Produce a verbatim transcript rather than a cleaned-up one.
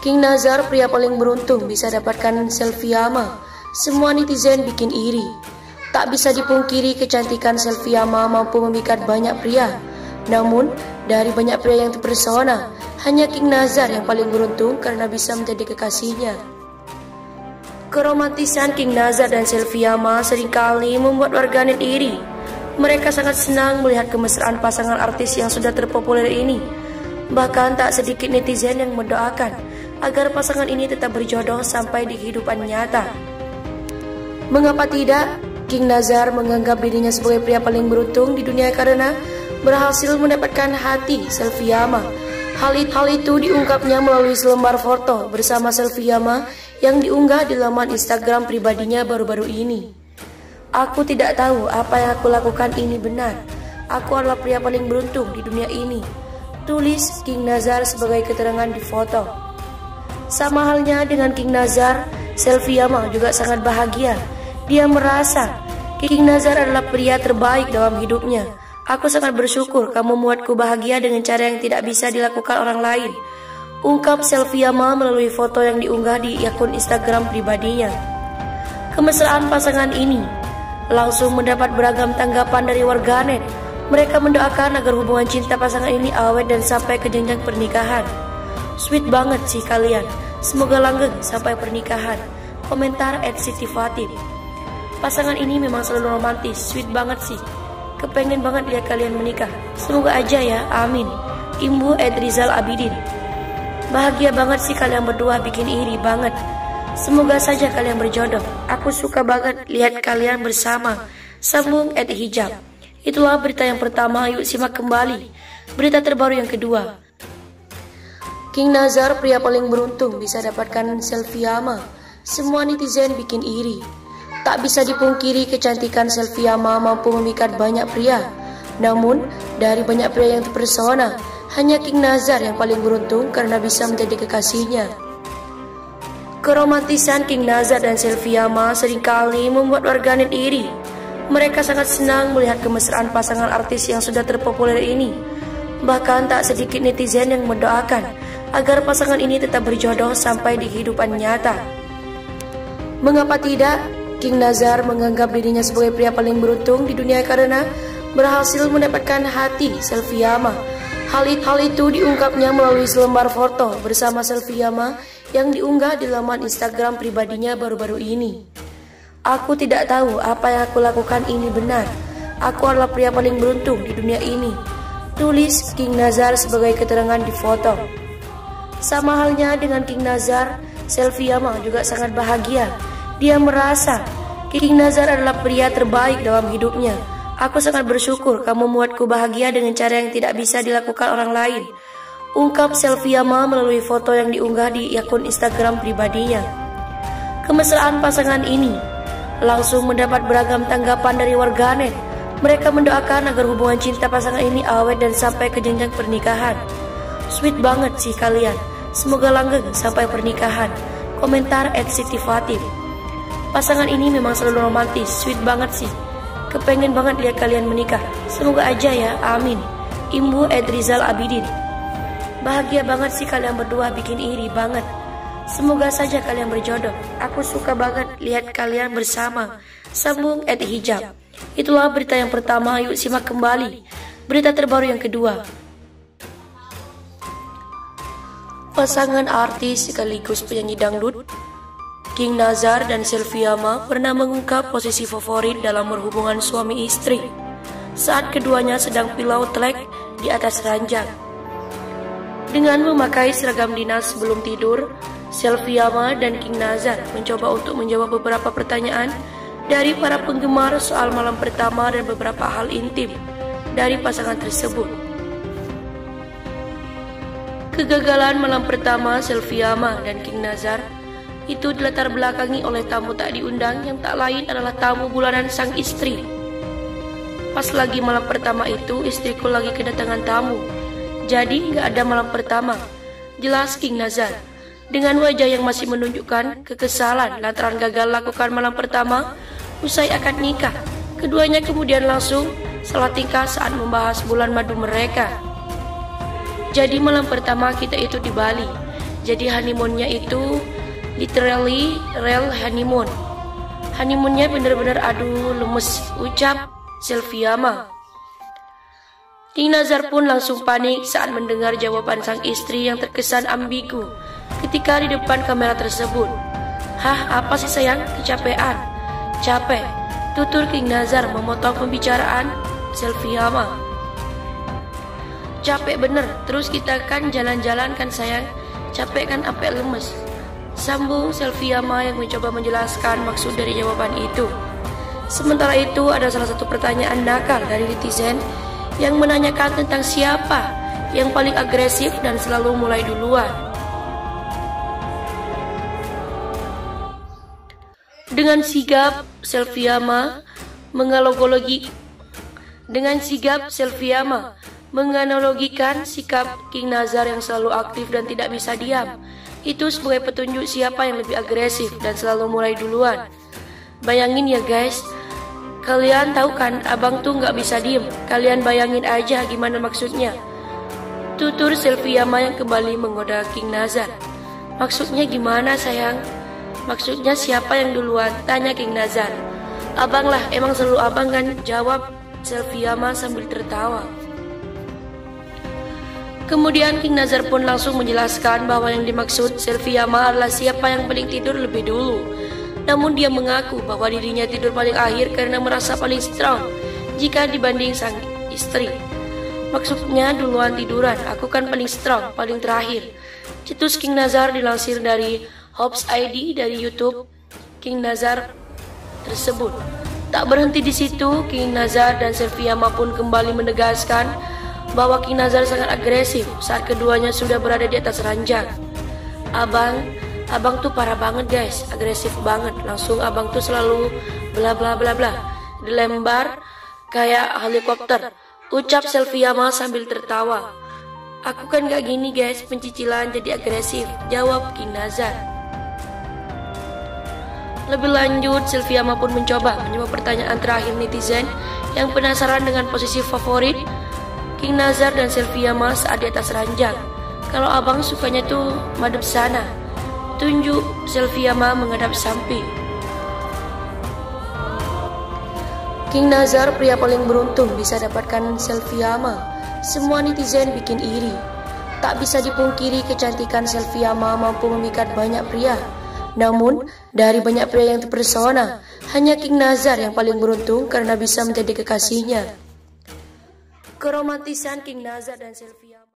King Nazar, pria paling beruntung, bisa dapatkan selfie Yama. Semua netizen bikin iri. Tak bisa dipungkiri kecantikan selfie Yama mampu memikat banyak pria. Namun, dari banyak pria yang terpesona, hanya King Nazar yang paling beruntung karena bisa menjadi kekasihnya. Keromantisan King Nazar dan selfie Yama seringkali membuat warganet iri. Mereka sangat senang melihat kemesraan pasangan artis yang sudah terpopuler ini. Bahkan tak sedikit netizen yang mendoakan agar pasangan ini tetap berjodoh sampai di kehidupan nyata. Mengapa tidak? King Nazar menganggap dirinya sebagai pria paling beruntung di dunia karena berhasil mendapatkan hati selfie Yama. Hal itu, hal itu diungkapnya melalui selembar foto bersama selfie Yama yang diunggah di laman Instagram pribadinya baru-baru ini. Aku tidak tahu apa yang aku lakukan ini benar. Aku adalah pria paling beruntung di dunia ini, tulis King Nazar sebagai keterangan di foto. Sama halnya dengan King Nazar, selfie Yama juga sangat bahagia. Dia merasa King Nazar adalah pria terbaik dalam hidupnya. Aku sangat bersyukur kamu membuatku bahagia dengan cara yang tidak bisa dilakukan orang lain, ungkap selfie Yama melalui foto yang diunggah di akun Instagram pribadinya. Kemesraan pasangan ini langsung mendapat beragam tanggapan dari warganet. Mereka mendoakan agar hubungan cinta pasangan ini awet dan sampai ke jenjang pernikahan. Sweet banget sih kalian, semoga langgeng sampai pernikahan, komentar at Siti Fatim. Pasangan ini memang selalu romantis, sweet banget sih. Kepengen banget lihat kalian menikah, semoga aja ya, amin. Imbu at Rizal Abidin. Bahagia banget sih kalian berdua, bikin iri banget. Semoga saja kalian berjodoh. Aku suka banget lihat kalian bersama. Sambung at Hijab. Itulah berita yang pertama, yuk simak kembali berita terbaru yang kedua. King Nazar, pria paling beruntung, bisa dapatkan selfie Yama. Semua netizen bikin iri. Tak bisa dipungkiri kecantikan selfie Yama mampu memikat banyak pria. Namun, dari banyak pria yang terpesona, hanya King Nazar yang paling beruntung karena bisa menjadi kekasihnya. Keromantisan King Nazar dan selfie Yama seringkali membuat warganet iri. Mereka sangat senang melihat kemesraan pasangan artis yang sudah terpopuler ini. Bahkan tak sedikit netizen yang mendoakan agar pasangan ini tetap berjodoh sampai di kehidupan nyata. Mengapa tidak? King Nazar menganggap dirinya sebagai pria paling beruntung di dunia karena berhasil mendapatkan hati selfie Yama. Hal itu, hal itu diungkapnya melalui selembar foto bersama selfie Yama yang diunggah di laman Instagram pribadinya baru-baru ini. Aku tidak tahu apa yang aku lakukan ini benar. Aku adalah pria paling beruntung di dunia ini, tulis King Nazar sebagai keterangan di foto. Sama halnya dengan King Nazar, selfie Yama juga sangat bahagia. Dia merasa King Nazar adalah pria terbaik dalam hidupnya. Aku sangat bersyukur kamu membuatku bahagia dengan cara yang tidak bisa dilakukan orang lain, ungkap selfie Yama melalui foto yang diunggah di akun Instagram pribadinya. Kemesraan pasangan ini langsung mendapat beragam tanggapan dari warganet. Mereka mendoakan agar hubungan cinta pasangan ini awet dan sampai ke jenjang pernikahan. Sweet banget sih kalian, semoga langgeng sampai pernikahan, komentar at Siti Fatim. Pasangan ini memang selalu romantis, sweet banget sih. Kepengen banget lihat kalian menikah, semoga aja ya, amin. Imbu at Rizal Abidin. Bahagia banget sih kalian berdua, bikin iri banget. Semoga saja kalian berjodoh. Aku suka banget lihat kalian bersama. Sambung at Hijab. Itulah berita yang pertama, yuk simak kembali berita terbaru yang kedua. Pasangan artis sekaligus penyanyi dangdut King Nazar dan selfie Yama pernah mengungkap posisi favorit dalam berhubungan suami istri saat keduanya sedang pillow talk di atas ranjang. Dengan memakai seragam dinas sebelum tidur, selfie Yama dan King Nazar mencoba untuk menjawab beberapa pertanyaan dari para penggemar soal malam pertama dan beberapa hal intim dari pasangan tersebut. Kegagalan malam pertama selfie Yama dan King Nazar itu dilatar belakangi oleh tamu tak diundang yang tak lain adalah tamu bulanan sang istri. Pas lagi malam pertama itu, istriku lagi kedatangan tamu, jadi nggak ada malam pertama, jelas King Nazar. Dengan wajah yang masih menunjukkan kekesalan lantaran gagal lakukan malam pertama usai akad nikah. Keduanya kemudian langsung salah tingkah saat membahas bulan madu mereka. Jadi malam pertama kita itu di Bali. Jadi honeymoonnya itu literally real honeymoon. Honeymoonnya bener-bener aduh lemes, ucap Sylvia-ma. King Nazar pun langsung panik saat mendengar jawaban sang istri yang terkesan ambigu ketika di depan kamera tersebut. Hah, apa sih sayang? Kecapean? Capek, tutur King Nazar memotong pembicaraan Sylvia-ma. Capek bener, terus kita kan jalan-jalan kan sayang. Capek kan sampai lemes, sambung Sylvia-ma yang mencoba menjelaskan maksud dari jawaban itu. Sementara itu ada salah satu pertanyaan nakal dari netizen yang menanyakan tentang siapa yang paling agresif dan selalu mulai duluan. Dengan sigap Sylvia-ma menganalogi dengan sigap Sylvia-ma menganalogikan sikap King Nazar yang selalu aktif dan tidak bisa diam. Itu sebagai petunjuk siapa yang lebih agresif dan selalu mulai duluan. Bayangin ya guys, kalian tahu kan abang tuh nggak bisa diem. Kalian bayangin aja gimana maksudnya. Tutur Sylvia-ma yang kembali menggoda King Nazar. Maksudnya gimana sayang? Maksudnya siapa yang duluan? Tanya King Nazar. Abang lah, emang selalu abang kan? Jawab Sylvia-ma sambil tertawa. Kemudian King Nazar pun langsung menjelaskan bahwa yang dimaksud Sylvia-ma adalah siapa yang paling tidur lebih dulu. Namun dia mengaku bahwa dirinya tidur paling akhir karena merasa paling strong jika dibanding sang istri. Maksudnya duluan tiduran, aku kan paling strong, paling terakhir. Cetus King Nazar dilansir dari Hobbs I D dari YouTube King Nazar tersebut. Tak berhenti di situ, King Nazar dan Sylvia-ma pun kembali menegaskan bahwa King Nazar sangat agresif saat keduanya sudah berada di atas ranjang. Abang, abang tuh parah banget guys, agresif banget. Langsung abang tuh selalu bla bla bla bla, dilembar kayak helikopter, ucap Sylvia-ma sambil tertawa. Aku kan gak gini guys, pencicilan jadi agresif, jawab King Nazar. Lebih lanjut, Sylvia-ma pun mencoba menjawab pertanyaan terakhir netizen yang penasaran dengan posisi favorit King Nazar dan Sylvia-ma saat di atas ranjang. Kalau abang sukanya tuh madep sana, tunjuk Sylvia-ma menghadap samping. King Nazar pria paling beruntung bisa dapatkan Sylvia-ma. Semua netizen bikin iri. Tak bisa dipungkiri kecantikan Sylvia-ma mampu memikat banyak pria. Namun dari banyak pria yang terpesona, hanya King Nazar yang paling beruntung karena bisa menjadi kekasihnya. Keromantisan King Nazar dan Sylvia